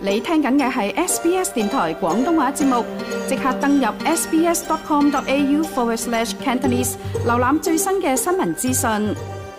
你聽緊嘅係 SBS 電台廣東話節目，即刻登入 sbs.com.au/Cantonese 瀏覽最新嘅新聞資訊。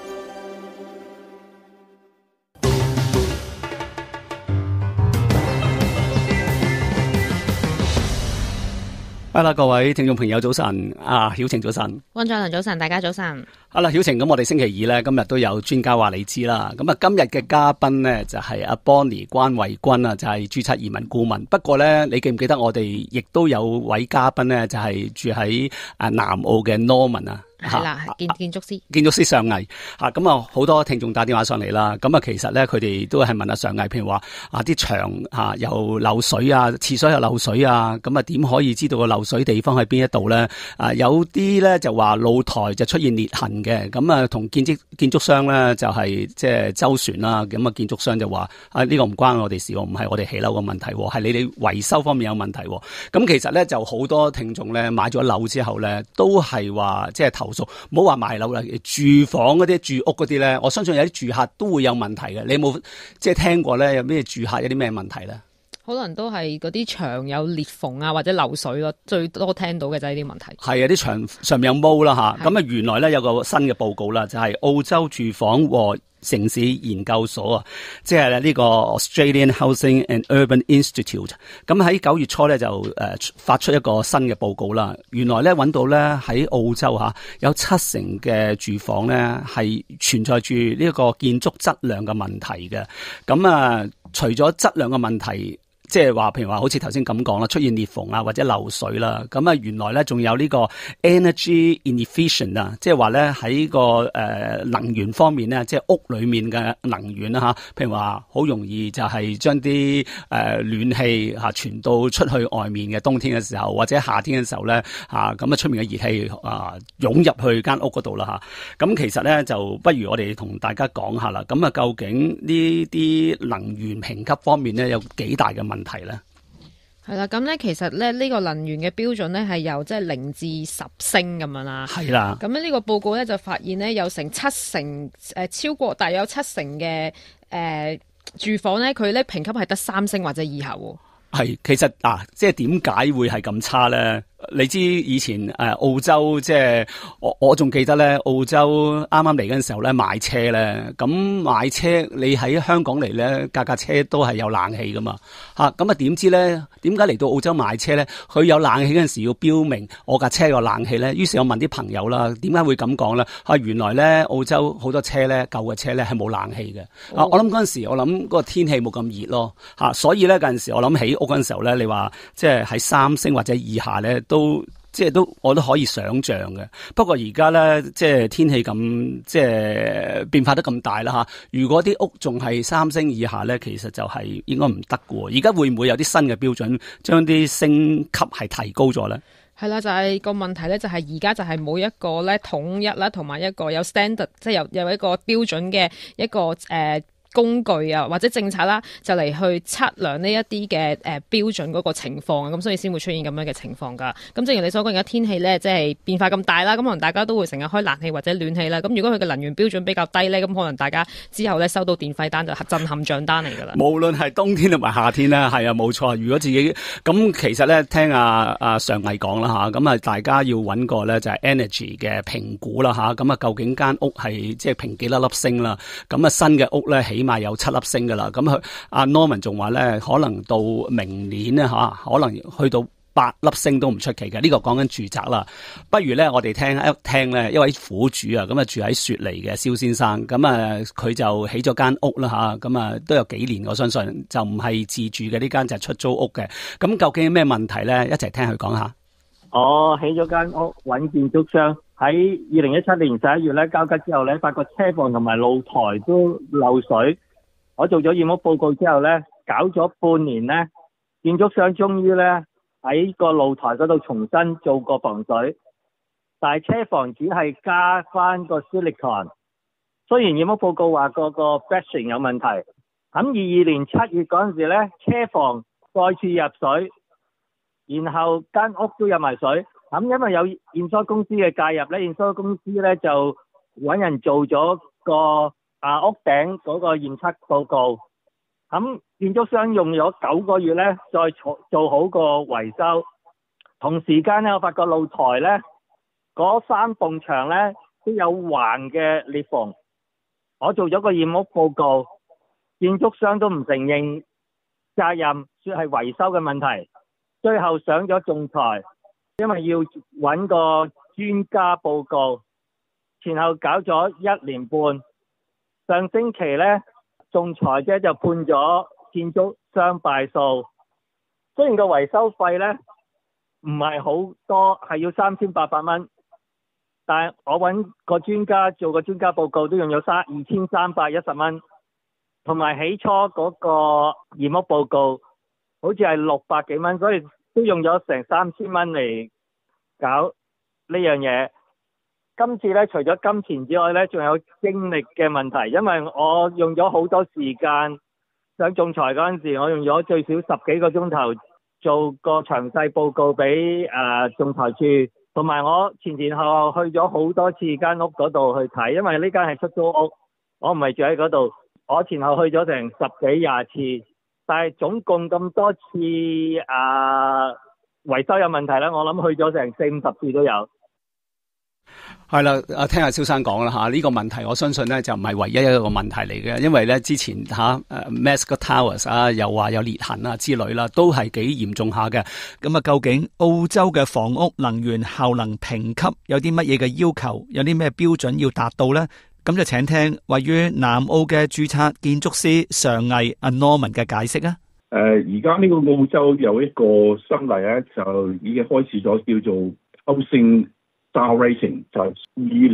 好啦，各位聽眾朋友早晨，曉晴早晨， 溫再倫早晨，大家早晨。 好啦，曉晴，咁我哋星期二咧，今日都有專家話你知啦。咁啊，今日嘅嘉賓呢，就係阿 Bonnie 關慧君啊，就係註冊移民顧問。不過咧，你記唔記得我哋亦都有位嘉賓呢，就係住喺南澳嘅 Norman 啊？ 係啦，建築師上毅嚇，咁啊好多聽眾打電話上嚟啦。咁啊，其實咧佢哋都係問阿上毅，譬如話啲牆又漏水啊，廁所又漏水啊，咁啊點可以知道個漏水地方喺邊一度咧？有啲咧就話露台就出現裂痕嘅，咁啊同建築商咧就係即係周旋啦。咁啊建築商就話呢個唔關我哋事喎，唔係我哋起樓嘅問題喎，係你哋維修方面有問題喎。咁其實咧就好多聽眾咧買咗樓之後咧都係話即係投訴，唔好話賣樓啦，住房嗰啲住屋嗰啲咧，我相信有啲住客都會有問題嘅。你有冇即係聽過咧？有咩住客有啲咩問題咧？ 可能都係嗰啲牆有裂縫啊，或者漏水咯，最多聽到嘅就係呢啲問題。係啊，啲牆上面有毛啦吓。咁啊，原來咧有個新嘅報告啦，就係澳洲住房和城市研究所啊，即係呢個 Australian Housing and Urban Institute。咁喺9月初咧就發出一個新嘅報告啦。原來咧揾到咧喺澳洲有70%嘅住房咧係存在住呢個建築質量嘅問題嘅。咁啊，除咗質量嘅問題，即係話，譬如話好似頭先咁講啦，出現裂縫啊或者漏水啦，咁啊原來咧仲有呢個 energy inefficient 啊，即係話咧喺個能源方面咧，即係屋裏面嘅能源啦吓，譬如話好容易就係將啲暖氣傳到出去外面嘅冬天嘅時候，或者夏天嘅時候咧咁啊出面嘅熱氣湧入去間屋嗰度啦吓。咁其實咧就不如我哋同大家講下啦。咁啊究竟呢啲能源評級方面咧有幾大嘅問題咧？係啦，咁咧其實咧呢個能源嘅標準咧係由即係0至10星咁樣啦。係啦。咁呢個報告咧就發現咧有成70%超過大約有70%嘅住房咧佢咧評級係得3星或者以下喎。係，其實即係點解會係咁差咧？你知以前澳洲即係我仲記得咧，澳洲啱啱嚟嗰陣時候咧買車咧，咁買車你喺香港嚟咧架車都係有冷氣噶嘛咁啊點知咧點解嚟到澳洲買車咧佢有冷氣嗰陣時要標明我架車有冷氣咧？於是我問啲朋友啦，點解會咁講咧？原來咧澳洲好多車咧舊嘅車咧係冇冷氣嘅。我諗嗰陣時我諗嗰個天氣冇咁熱咯所以咧嗰陣時我諗起屋嗰陣時候咧，你話即係喺3星或者以下咧都我都可以想像嘅。不過而家咧，即係天氣咁即係變化得咁大啦如果啲屋仲係3星以下咧，其實就係應該唔得嘅。而家會唔會有啲新嘅標準，將啲星級係提高咗咧？係啦，就係個問題咧，就係而家就係冇一個咧統一啦，同埋一個有 standard， 即係有一個標準嘅一個工具啊或者政策啦，就嚟去測量呢一啲嘅標準嗰個情況啊，咁所以先會出現咁樣嘅情況噶。咁正如你所講，而家天氣咧即係變化咁大啦，咁可能大家都會成日開冷氣或者暖氣啦。咁如果佢嘅能源標準比較低咧，咁可能大家之後咧收到電費單就震撼賬單嚟噶啦。無論係冬天同埋夏天啦，係啊冇錯。如果自己咁其實咧聽阿上毅講啦咁啊大家要揾個咧就係 energy 嘅評估啦咁啊究竟間屋係即係評幾粒星啦？咁啊新嘅屋咧起碼有7粒星噶啦，咁佢阿 Norman 仲話咧，可能到明年咧可能去到8粒星都唔出奇嘅。呢個講緊住宅啦，不如咧我哋聽一聽咧一位苦主咁啊住喺雪梨嘅蕭先生，咁啊佢就起咗間屋啦咁啊都有幾年，我相信就唔係自住嘅，呢間就係出租屋嘅。咁究竟有咩問題咧？一齊聽佢講下。 我起咗間屋，揾建築商喺2017年11月咧交吉之後咧，發覺車房同埋露台都漏水。我做咗驗屋報告之後咧，搞咗半年咧，建築商終於咧喺個露台嗰度重新做過防水，但係車房只係加翻個 silicon。雖然驗屋報告話個 flashing 有問題，咁22年7月嗰陣時咧，車房再次入水，然後間屋都入埋水。咁因為有驗收公司嘅介入咧，驗收公司咧就揾人做咗個屋頂嗰個驗測報告， 咁建築商用咗9個月咧，再做好個維修。同時間咧，我發覺露台咧嗰3埲牆咧都有橫嘅裂縫。我做咗個驗屋報告，建築商都唔承認責任，說係維修嘅問題。最後上咗仲裁，因為要揾個專家報告，前後搞咗1年半。上星期咧，仲裁者就判咗建築商敗訴。雖然個維修費咧唔係好多，係要3800蚊，但係我揾個專家做個專家報告都用咗2310蚊，同埋起初嗰個驗屋報告好似係600幾蚊，所以都用咗成3000蚊嚟搞呢樣嘢。今次咧，除咗金錢之外咧，仲有精力嘅問題，因為我用咗好多時間上仲裁嗰陣時，我用咗最少10幾個鐘頭做個詳細報告俾仲裁處，同埋我前後後去咗好多次間屋嗰度去睇，因為呢間係出租屋，我唔係住喺嗰度，我前後去咗成10幾20次，但係總共咁多次維修有問題咧，我諗去咗成40-50次都有。 係啦，聽阿蕭生講啦吓，呢個問題我相信咧就唔係唯一一個問題嚟嘅，因為咧之前Mascot Towers 啊，又話有裂痕啊之類啦，都係幾嚴重下嘅。 咁啊，究竟澳洲嘅房屋能源效能評級有啲乜嘢嘅要求，有啲咩標準要達到呢？咁就請聽位於南澳嘅註冊建築師常毅阿 Norman 嘅解釋啊。 而家呢個澳洲有一個新例咧，就已經開始咗叫做 Housing Star Rating， 就係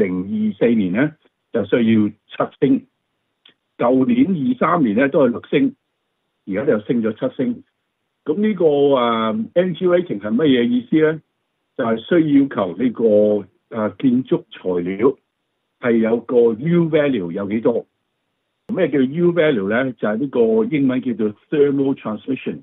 2024年咧就需要7星，舊年23年咧都係6星，而家就升咗7星。咁呢個NG Rating 係乜嘢意思咧？就係需要求呢個建築材料係有個 U value 有幾多？咩叫 U value 咧？就係呢個英文叫做 thermal transmission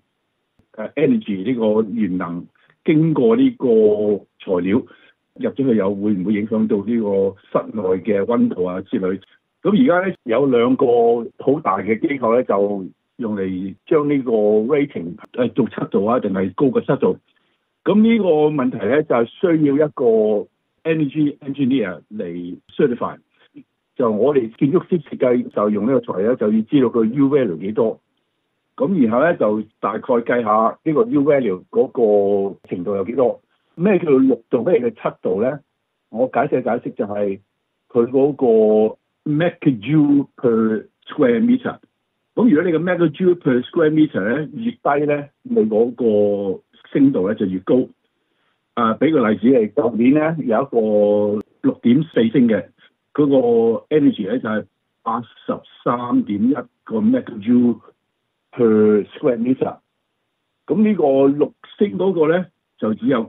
energy， 呢個原能經過呢個材料入咗去，有會唔會影響到呢個室內嘅溫度啊之類？咁而家咧有2個好大嘅機構咧，就用嚟將呢個 rating 做7度啊，定係高過7度？咁呢個問題咧就係需要一個 energy engineer 嚟 certify。就我哋建築師設計就用呢個材料，就要知道佢 U value 幾多。咁然後咧就大概計下呢個 U value 嗰個程度有幾多。咩叫6度？咩叫7度咧？我解釋就係佢嗰個 megajoule per square meter。咁如果你個 megajoule per square meter 咧越低咧，你嗰個升度咧就越高。俾個例子嚟，舊年咧有一個6.4星嘅，嗰個 energy 咧就係83.1個 megajoule per square meter。咁呢個6星嗰個咧就只有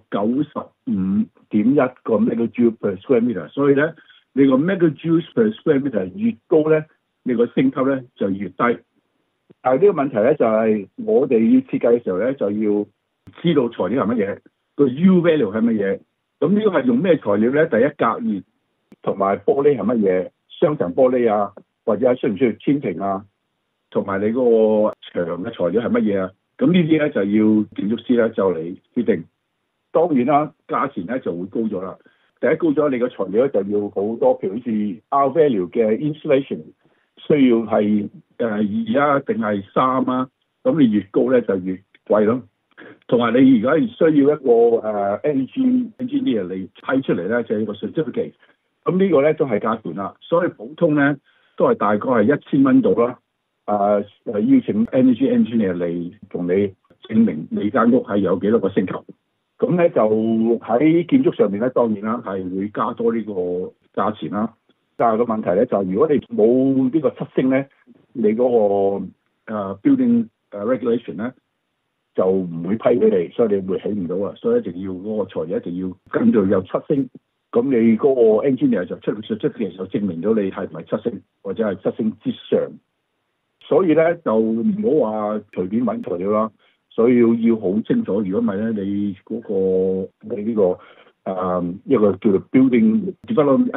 95.1個 megajoule per square meter， 所以咧你個 megajoule per square meter 越高咧，你個升級咧就越低。但係呢個問題咧就係我哋要設計嘅時候咧，就要知道材料係乜嘢，個 U value 係乜嘢。咁呢個係用咩材料咧？第一，隔熱同埋玻璃係乜嘢？雙層玻璃啊，或者需唔需要天屏啊？同埋你嗰個牆嘅材料係乜嘢啊？咁呢啲咧就要建築師咧就嚟決定。當然啦，價錢咧就會高咗啦。第一高咗，你個材料就要好多，譬如好似 R value 嘅 insulation 需要係2啊定係3啊，咁你越高咧就越貴咯。同埋你而家需要一個energy engineer 嚟批出嚟咧，就係一個 certificate。咁呢個咧都係價錢啦，所以普通咧都係大概係1000蚊度啦。邀請 energy engineer 嚟同你證明你間屋係有幾多個星級。咁咧就喺建築上面咧，當然啦係會加多呢個價錢啦。但係個問題咧就係，如果你冇呢個7星咧，你嗰個building regulation 咧就唔會批俾你，所以你會起唔到啊。所以一定要嗰個材料一定要跟住有7星，咁你嗰個 engineer 就出嘅時候證明到你係唔係7星或者係7星之上。所以咧就唔好話隨便揾材料啦。所以要好清楚，如果唔係咧，你嗰個你呢個一個叫做 building development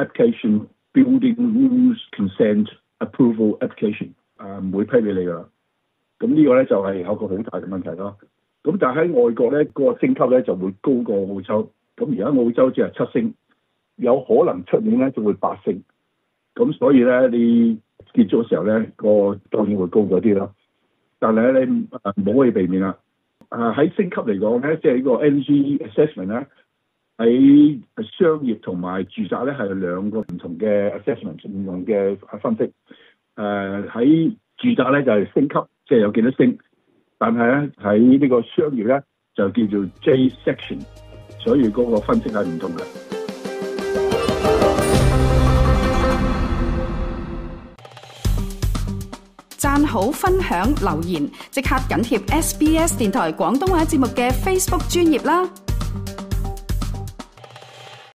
application、building rules consent approval application 唔會批俾你噶。 咁呢個咧就係有個好大嘅問題咯。咁但係喺外國咧，個星級咧就會高過澳洲。咁而家澳洲只係7星，有可能出年咧就會8星。咁所以咧，你結束嘅時候咧，個當然會高咗啲咯。但係咧，你冇可以避免啦。喺星級嚟講咧，即係呢個 energy assessment 咧，喺商業同埋住宅咧係兩個唔同嘅 assessment， 唔同嘅分析。喺住宅咧就係星級，即係有幾多星。但係咧喺呢個商業咧就叫做 J section， 所以嗰個分析係唔同嘅。 讚好、分享、留言，即刻緊貼SBS 電台廣東話節目嘅 Facebook 專頁啦！